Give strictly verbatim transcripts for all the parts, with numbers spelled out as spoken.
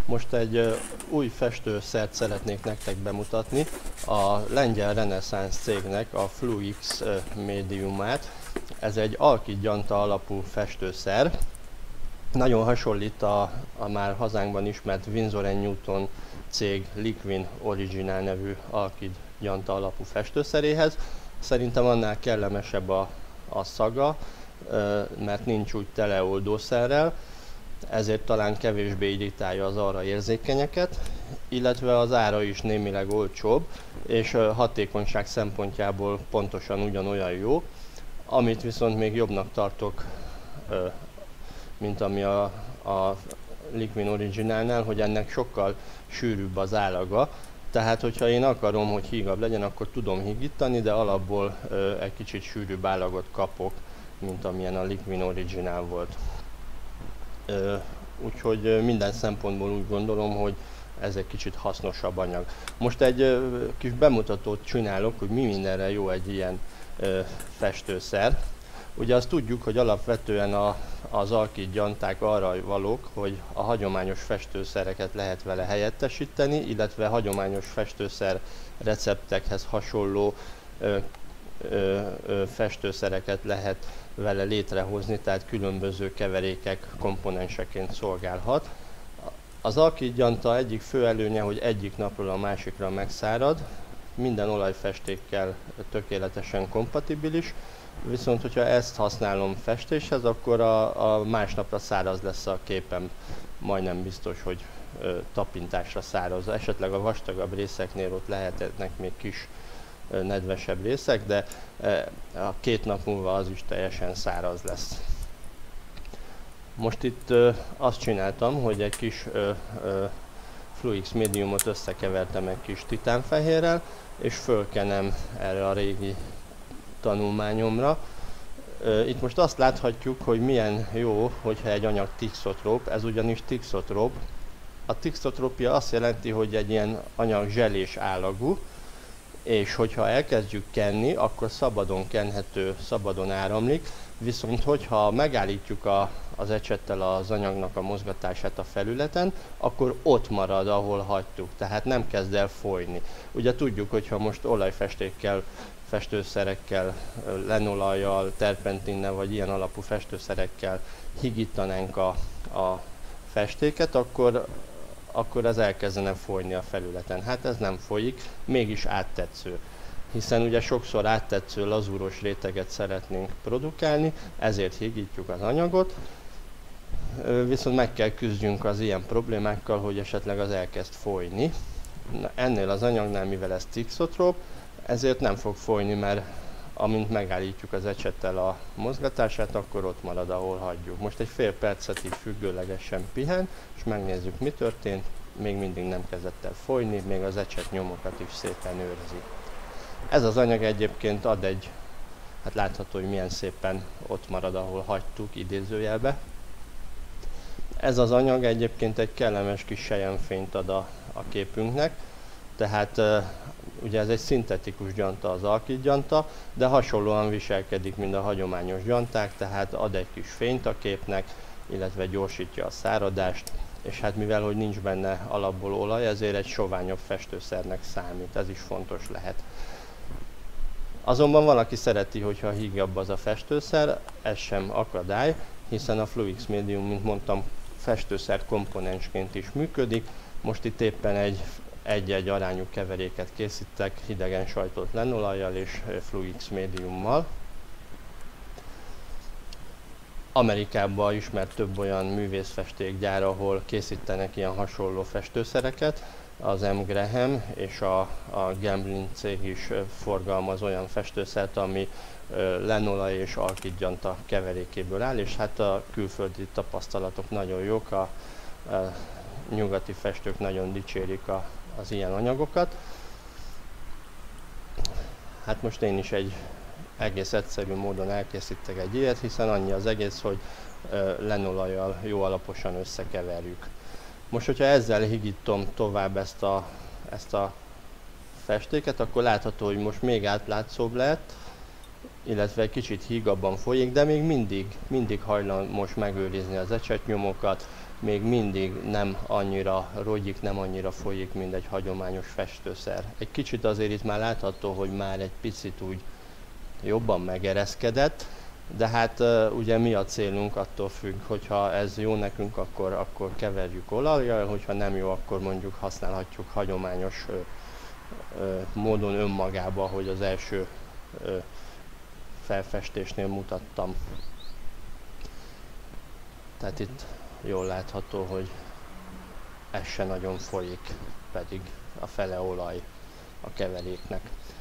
Most egy új festőszert szeretnék nektek bemutatni, a lengyel reneszánsz cégnek a Fluix médiumát. Ez egy alkit-gyanta alapú festőszer. Nagyon hasonlít a, a már hazánkban ismert Winsor and Newton cég Liquin Original nevű alkit-gyanta alapú festőszeréhez. Szerintem annál kellemesebb a, a szaga, mert nincs úgy tele oldószerrel, ezért talán kevésbé irritálja az arra érzékenyeket, illetve az ára is némileg olcsóbb, és hatékonyság szempontjából pontosan ugyanolyan jó. Amit viszont még jobbnak tartok, mint ami a, a Liquin Originalnál, hogy ennek sokkal sűrűbb az állaga. Tehát, hogyha én akarom, hogy hígabb legyen, akkor tudom hígítani, de alapból egy kicsit sűrűbb állagot kapok, mint amilyen a Liquin Original volt. Úgyhogy minden szempontból úgy gondolom, hogy ez egy kicsit hasznosabb anyag. Most egy kis bemutatót csinálok, hogy mi mindenre jó egy ilyen festőszer. Ugye azt tudjuk, hogy alapvetően a, az alkit-gyanták arra valók, hogy a hagyományos festőszereket lehet vele helyettesíteni, illetve hagyományos festőszer receptekhez hasonló ö, ö, ö, festőszereket lehet vele létrehozni, tehát különböző keverékek komponenseként szolgálhat. Az alkit-gyanta egyik fő előnye, hogy egyik napról a másikra megszárad, minden olajfestékkel tökéletesen kompatibilis, viszont hogyha ezt használom festéshez, akkor a, a másnapra száraz lesz a képem, majdnem biztos, hogy ö, tapintásra száraz. Esetleg a vastagabb részeknél ott lehetnek még kis ö, nedvesebb részek, de ö, a két nap múlva az is teljesen száraz lesz. Most itt ö, azt csináltam, hogy egy kis ö, ö, Fluix médiumot összekevertem egy kis titánfehérrel, és fölkenem erre a régi tanulmányomra. Itt most azt láthatjuk, hogy milyen jó, hogyha egy anyag tixotróp, ez ugyanis tixotróp. A tixotrópia azt jelenti, hogy egy ilyen anyag zselés állagú, és hogyha elkezdjük kenni, akkor szabadon kenhető, szabadon áramlik, viszont hogyha megállítjuk a, az ecsettel az anyagnak a mozgatását a felületen, akkor ott marad, ahol hagytuk, tehát nem kezd el folyni. Ugye tudjuk, hogyha most olajfestékkel, festőszerekkel, lenolajjal, terpentinnel vagy ilyen alapú festőszerekkel higítanánk a, a festéket, akkor, akkor ez elkezdene folyni a felületen. Hát ez nem folyik, mégis áttetsző. Hiszen ugye sokszor áttetsző, lazúros réteget szeretnénk produkálni, ezért higítjuk az anyagot, viszont meg kell küzdjünk az ilyen problémákkal, hogy esetleg az elkezd folyni. Na, ennél az anyagnál, mivel ez tixotróp, ezért nem fog folyni, mert amint megállítjuk az ecsettel a mozgatását, akkor ott marad, ahol hagyjuk. Most egy fél percet így függőlegesen pihen, és megnézzük, mi történt. Még mindig nem kezdett el folyni, még az ecset nyomokat is szépen őrzi. Ez az anyag egyébként ad egy, hát látható, hogy milyen szépen ott marad, ahol hagytuk, idézőjelbe. Ez az anyag egyébként egy kellemes kis selyemfényt ad a, a képünknek, tehát ugye ez egy szintetikus gyanta, az alkit-gyanta, de hasonlóan viselkedik, mint a hagyományos gyanták, tehát ad egy kis fényt a képnek, illetve gyorsítja a száradást, és hát mivel hogy nincs benne alapból olaj, ezért egy soványabb festőszernek számít, ez is fontos lehet. Azonban van, aki szereti, hogyha hígabb az a festőszer, ez sem akadály, hiszen a Fluix médium, mint mondtam, festőszer komponensként is működik. Most itt éppen egy egy-egy arányú keveréket készítek hidegen sajtolt lenolajjal és Fluix médiummal. Amerikában ismert több olyan művészfestékgyár, ahol készítenek ilyen hasonló festőszereket. Az M. Graham és a, a Gamblin cég is forgalmaz olyan festőszert, ami lenolaj és alkit-gyanta keverékéből áll, és hát a külföldi tapasztalatok nagyon jók, a, a nyugati festők nagyon dicsérik a, az ilyen anyagokat. Hát most én is egy egész egyszerű módon elkészítek egy ilyet, hiszen annyi az egész, hogy lenolajjal jó alaposan összekeverjük. Most, hogyha ezzel higítom tovább ezt a, ezt a festéket, akkor látható, hogy most még átlátszóbb lett, illetve egy kicsit hígabban folyik, de még mindig, mindig hajlamos megőrizni az ecsetnyomokat, még mindig nem annyira rogyik, nem annyira folyik, mint egy hagyományos festőszer. Egy kicsit azért itt már látható, hogy már egy picit úgy jobban megereszkedett, de hát ugye mi a célunk, attól függ, hogyha ez jó nekünk, akkor, akkor keverjük olajjal, hogyha nem jó, akkor mondjuk használhatjuk hagyományos ö, ö, módon önmagába, ahogy az első ö, felfestésnél mutattam. Tehát itt jól látható, hogy ez se nagyon folyik, pedig a fele olaj a keveréknek.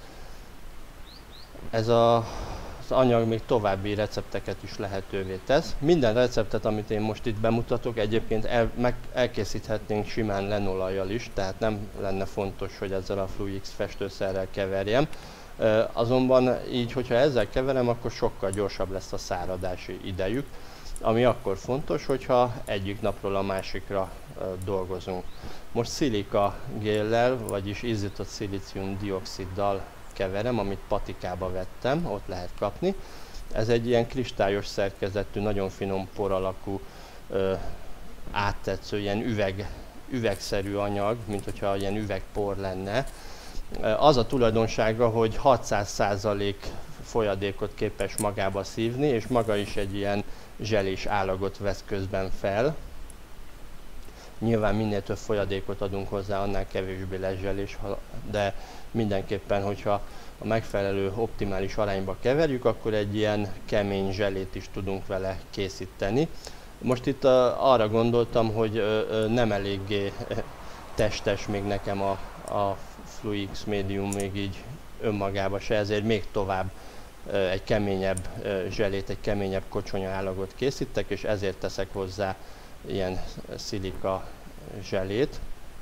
Ez a, az anyag még további recepteket is lehetővé tesz. Minden receptet, amit én most itt bemutatok, egyébként el, meg, elkészíthetnénk simán lenolajjal is, tehát nem lenne fontos, hogy ezzel a FluiX festőszerrel keverjem. Azonban így, hogyha ezzel keverem, akkor sokkal gyorsabb lesz a száradási idejük, ami akkor fontos, hogyha egyik napról a másikra dolgozunk. Most szilika géllel, vagyis izzított szilícium dioxiddal keverem, amit patikába vettem, ott lehet kapni. Ez egy ilyen kristályos szerkezetű, nagyon finom por alakú, ö, áttetsző, ilyen üveg, üvegszerű anyag, mint hogyha ilyen üvegpor lenne. Az a tulajdonsága, hogy hatszáz százalék folyadékot képes magába szívni, és maga is egy ilyen zselés állagot vesz közben fel. Nyilván minél több folyadékot adunk hozzá, annál kevésbé lesz zselés, de mindenképpen, hogyha a megfelelő optimális arányba keverjük, akkor egy ilyen kemény zselét is tudunk vele készíteni. Most itt arra gondoltam, hogy nem eléggé testes még nekem a, a FluiX médium még így önmagába se, ezért még tovább egy keményebb zselét, egy keményebb kocsonya állagot készítek, és ezért teszek hozzá ilyen szilika zselét.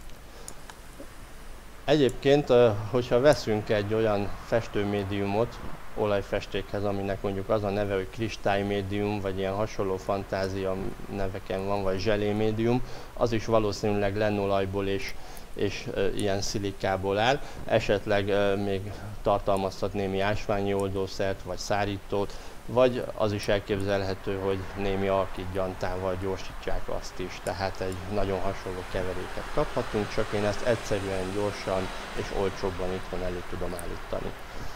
Egyébként, hogyha veszünk egy olyan festőmédiumot olajfestékhez, aminek mondjuk az a neve, hogy kristálymédium, vagy ilyen hasonló fantázia neveken van, vagy zselémédium, az is valószínűleg lenolajból és, és e, ilyen szilikából áll. Esetleg e, még tartalmazhat némi ásványi oldószert, vagy szárítót, vagy az is elképzelhető, hogy némi alkítgyantával gyorsítják azt is. Tehát egy nagyon hasonló keveréket kaphatunk, csak én ezt egyszerűen, gyorsan és olcsóbban itthon elő tudom állítani.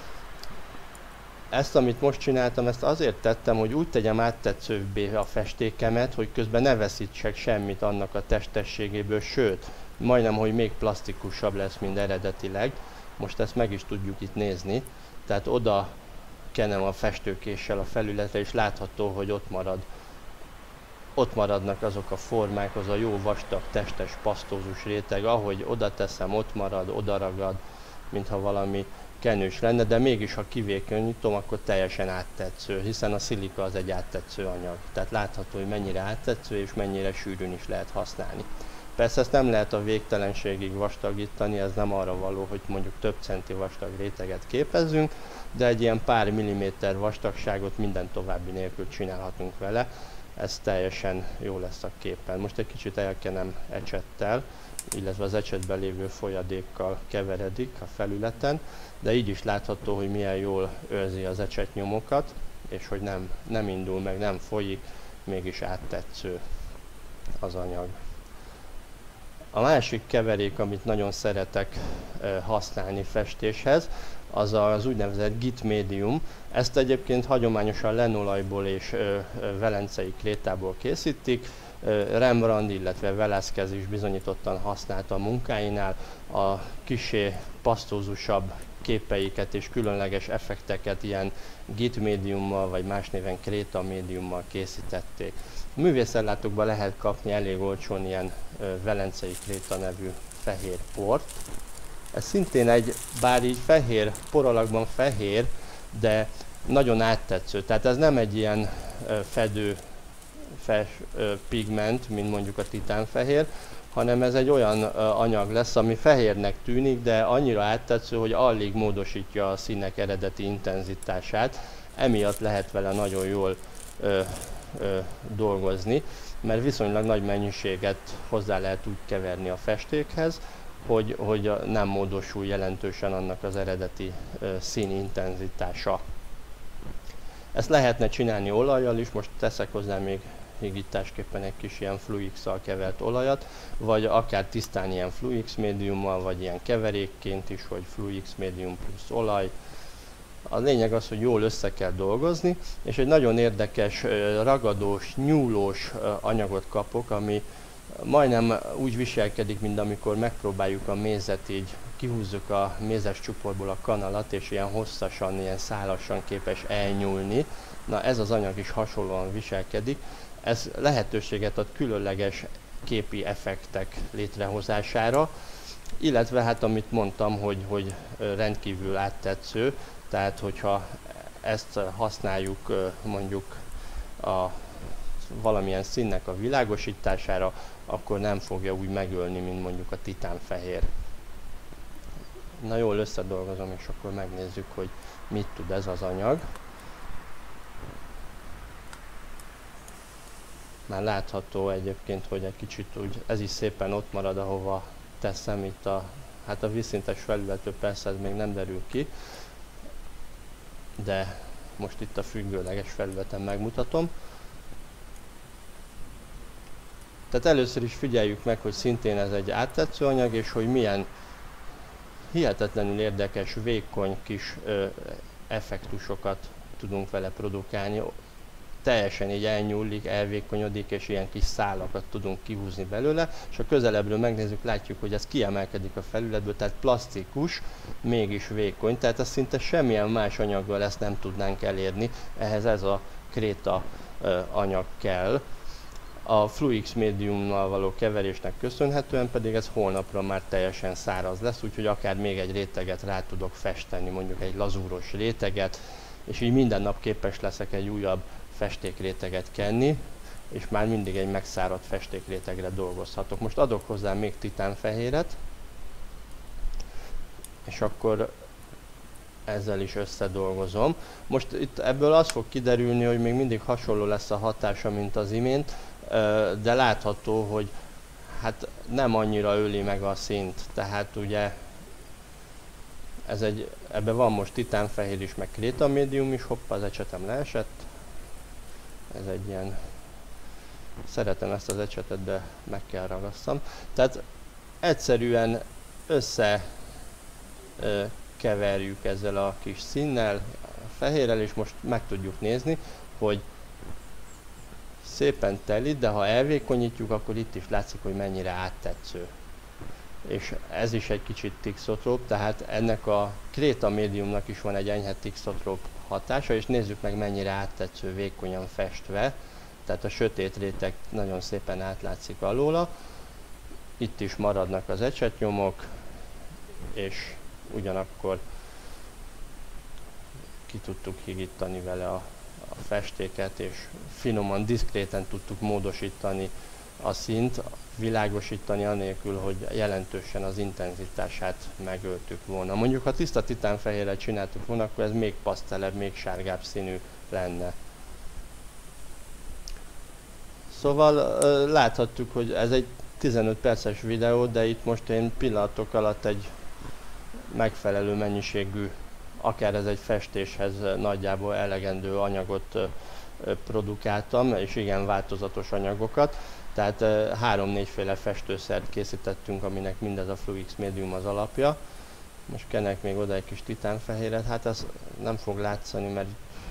Ezt, amit most csináltam, ezt azért tettem, hogy úgy tegyem áttetszőbbé a festékemet, hogy közben ne veszítsek semmit annak a testességéből, sőt, majdnem, hogy még plastikusabb lesz, mint eredetileg. Most ezt meg is tudjuk itt nézni. Tehát oda kenem a festőkéssel a felületre, és látható, hogy ott marad. Ott maradnak azok a formák, az a jó vastag, testes, pasztózus réteg, ahogy oda teszem, ott marad, oda ragad, mintha valami kenős lenne, de mégis, ha kivékonyítom, akkor teljesen áttetsző, hiszen a szilika az egy áttetsző anyag. Tehát látható, hogy mennyire áttetsző, és mennyire sűrűn is lehet használni. Persze ezt nem lehet a végtelenségig vastagítani, ez nem arra való, hogy mondjuk több centi vastag réteget képezzünk, de egy ilyen pár milliméter vastagságot minden további nélkül csinálhatunk vele, ez teljesen jó lesz a képen. Most egy kicsit elkenem ecsettel, illetve az ecsetben lévő folyadékkal keveredik a felületen, de így is látható, hogy milyen jól őrzi az ecsetnyomokat, és hogy nem, nem indul meg, nem folyik, mégis áttetsző az anyag. A másik keverék, amit nagyon szeretek használni festéshez, az az úgynevezett git médium. Ezt egyébként hagyományosan lenolajból és velencei krétából készítik. Rembrandt, illetve Velázquez is bizonyítottan használta a munkáinál. A kissé pasztózusabb képeiket és különleges effekteket ilyen git médiummal, vagy más néven kréta médiummal készítették. A művészellátókban lehet kapni elég olcsón ilyen velencei kréta nevű fehér port. Ez szintén egy, bár így fehér, poralakban fehér, de nagyon áttetsző. Tehát ez nem egy ilyen fedő fes, pigment, mint mondjuk a titánfehér, hanem ez egy olyan anyag lesz, ami fehérnek tűnik, de annyira áttetsző, hogy alig módosítja a színek eredeti intenzitását. Emiatt lehet vele nagyon jól ö, ö, dolgozni, mert viszonylag nagy mennyiséget hozzá lehet úgy keverni a festékhez, hogy, hogy nem módosul jelentősen annak az eredeti ö, szín intenzitása. Ezt lehetne csinálni olajjal is, most teszek hozzá még hígításképpen egy kis ilyen Fluix-szal kevert olajat, vagy akár tisztán ilyen Fluix médiummal, vagy ilyen keverékként is, hogy Fluix médium plusz olaj. A lényeg az, hogy jól össze kell dolgozni, és egy nagyon érdekes, ragadós, nyúlós anyagot kapok, ami majdnem úgy viselkedik, mint amikor megpróbáljuk a mézet így, kihúzzuk a mézes csuportból a kanalat, és ilyen hosszasan, ilyen szálasan képes elnyúlni. Na ez az anyag is hasonlóan viselkedik. Ez lehetőséget ad különleges képi effektek létrehozására, illetve hát amit mondtam, hogy, hogy rendkívül áttetsző, tehát hogyha ezt használjuk mondjuk a valamilyen színnek a világosítására, akkor nem fogja úgy megölni, mint mondjuk a titánfehér. Na jól összedolgozom, és akkor megnézzük, hogy mit tud ez az anyag. Már látható egyébként, hogy egy kicsit úgy, ez is szépen ott marad, ahova teszem itt a, hát a vízszintes felületről persze ez még nem derül ki, de most itt a függőleges felületen megmutatom. Tehát először is figyeljük meg, hogy szintén ez egy áttetsző anyag, és hogy milyen hihetetlenül érdekes, vékony kis ö, effektusokat tudunk vele produkálni. Teljesen így elnyúlik, elvékonyodik, és ilyen kis szálakat tudunk kihúzni belőle, és ha közelebbről megnézzük, látjuk, hogy ez kiemelkedik a felületből, tehát plastikus, mégis vékony, tehát ez szinte semmilyen más anyaggal ezt nem tudnánk elérni, ehhez ez a kréta ö, anyag kell. A Fluix médiummal való keverésnek köszönhetően pedig ez holnapra már teljesen száraz lesz, úgyhogy akár még egy réteget rá tudok festeni, mondjuk egy lazúros réteget, és így minden nap képes leszek egy újabb festékréteget kenni, és már mindig egy megszáradt festékrétegre dolgozhatok. Most adok hozzá még titánfehéret, és akkor ezzel is összedolgozom. Most itt ebből az fog kiderülni, hogy még mindig hasonló lesz a hatása, mint az imént, de látható, hogy hát nem annyira öli meg a színt, tehát ugye ez egy, ebben van most titánfehér is, meg kréta médium is, hoppá, az ecsetem leesett. Ez egy ilyen, szeretem ezt az ecsetet, de meg kell ragasszam. Tehát egyszerűen össze ö, keverjük ezzel a kis színnel, a fehérrel, és most meg tudjuk nézni, hogy szépen teli, de ha elvékonyítjuk, akkor itt is látszik, hogy mennyire áttetsző. És ez is egy kicsit tixotróp, tehát ennek a kréta médiumnak is van egy enyhe tixotróp hatása, és nézzük meg, mennyire áttetsző, vékonyan festve. Tehát a sötét réteg nagyon szépen átlátszik alóla. Itt is maradnak az ecsetnyomok, és ugyanakkor ki tudtuk higítani vele a, a festéket, és finoman, diszkréten tudtuk módosítani a színt, világosítani anélkül, hogy jelentősen az intenzitását megöltük volna. Mondjuk, ha tiszta titánfehérrel csináltuk volna, akkor ez még pasztelebb, még sárgább színű lenne. Szóval láthattuk, hogy ez egy tizenöt perces videó, de itt most én pillanatok alatt egy megfelelő mennyiségű, akár ez egy festéshez nagyjából elegendő anyagot produkáltam, és igen változatos anyagokat. Tehát három-négyféle festőszert készítettünk, aminek mindez a Fluix médium az alapja. Most kenek még oda egy kis titánfehéret, hát ez nem fog látszani, mert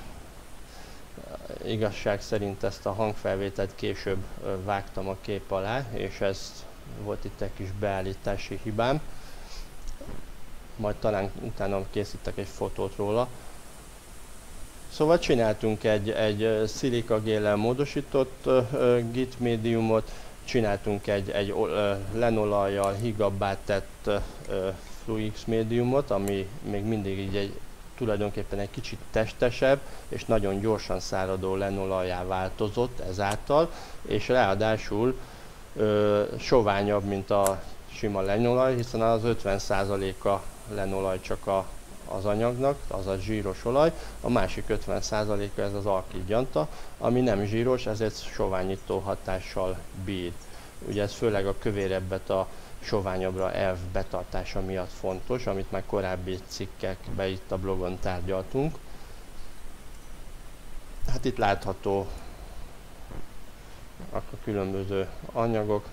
igazság szerint ezt a hangfelvételt később vágtam a kép alá, és ez volt itt egy kis beállítási hibám. Majd talán utána készítek egy fotót róla. Szóval csináltunk egy, egy szilikagéllel módosított uh, git médiumot, csináltunk egy, egy uh, lenolajjal higabbá tett uh, Fluix médiumot, ami még mindig így egy, tulajdonképpen egy kicsit testesebb, és nagyon gyorsan száradó lenolajjá változott ezáltal, és ráadásul uh, soványabb, mint a sima lenolaj, hiszen az ötven százaléka lenolaj csak a az anyagnak, azaz zsíros olaj, a másik ötven százaléka ez az alkilgyanta, ami nem zsíros, ezért soványító hatással bír. Ugye ez főleg a kövérebbet a soványabbra elv betartása miatt fontos, amit már korábbi cikkekben itt a blogon tárgyaltunk. Hát itt látható a különböző anyagok.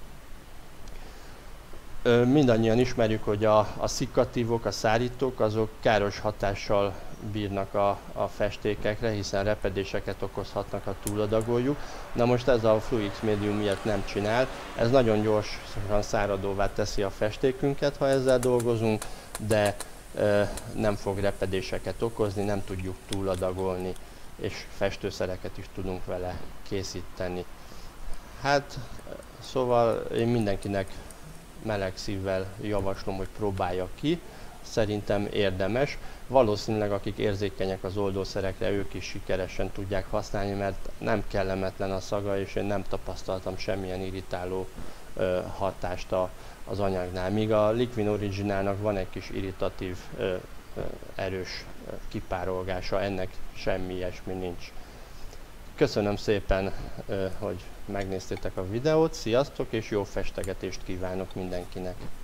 Mindannyian ismerjük, hogy a, a szikkatívok, a szárítók, azok káros hatással bírnak a, a festékekre, hiszen repedéseket okozhatnak, ha túladagoljuk. Na most ez a Fluix médium ilyet nem csinál, ez nagyon gyorsan száradóvá teszi a festékünket, ha ezzel dolgozunk, de e, nem fog repedéseket okozni, nem tudjuk túladagolni, és festőszereket is tudunk vele készíteni. Hát, szóval én mindenkinek meleg szívvel javaslom, hogy próbálja ki. Szerintem érdemes. Valószínűleg akik érzékenyek az oldószerekre, ők is sikeresen tudják használni, mert nem kellemetlen a szaga, és én nem tapasztaltam semmilyen irritáló ö, hatást a, az anyagnál. Míg a Liquin Originalnak van egy kis irritatív, ö, ö, erős kipárolgása, ennek semmi ilyesmi nincs. Köszönöm szépen, hogy megnéztétek a videót, sziasztok, és jó festegetést kívánok mindenkinek!